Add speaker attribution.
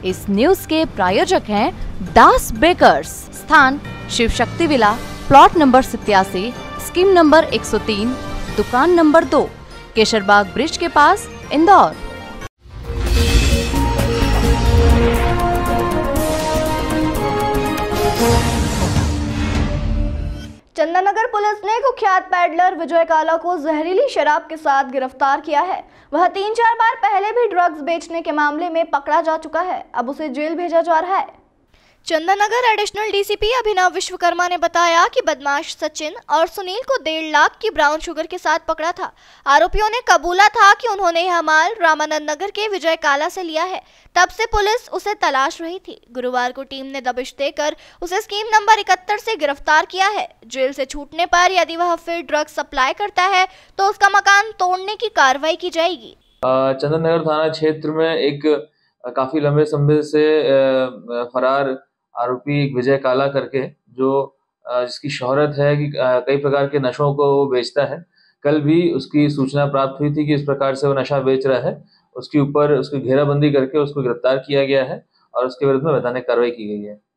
Speaker 1: इस न्यूज के प्रायोजक हैं दास बेकर्स, स्थान Shiv Shakti villa, plot number 87, scheme number 103, दुकान नंबर 2, केशरबाग ब्रिज के पास, इंदौर।
Speaker 2: चंदननगर पुलिस ने कुख्यात पैडलर विजय काला को जहरीली शराब के साथ गिरफ्तार किया है। वह 3-4 बार पहले भी ड्रग्स बेचने के मामले में पकड़ा जा चुका है। अब उसे जेल भेजा जा रहा है। चंदननगर एडिशनल डीसीपी अभिनव विश्वकर्मा ने बताया कि बदमाश सचिन और सुनील को 1.5 लाख की ब्राउन शुगर के साथ पकड़ा था। आरोपियों ने कबूला था कि उन्होंने यह माल रामानंद नगर के विजय काला से लिया है। तब से पुलिस उसे तलाश रही थी। गुरुवार को टीम ने दबिश देकर उसे स्कीम नंबर 71 से गिरफ्तार किया है। जेल से छूटने पर यदि वह फिर ड्रग्स सप्लाई करता है तो उसका मकान तोड़ने की कार्रवाई की जाएगी।
Speaker 3: चंदननगर थाना क्षेत्र में एक काफी लंबे समय से फरार आरोपी एक विजय काला करके, जो जिसकी शोहरत है कि कई प्रकार के नशों को वो बेचता है। कल भी उसकी सूचना प्राप्त हुई थी कि इस प्रकार से वो नशा बेच रहा है। उसके ऊपर उसकी घेराबंदी करके उसको गिरफ्तार किया गया है और उसके विरुद्ध में वैधानिक कार्रवाई की गई है।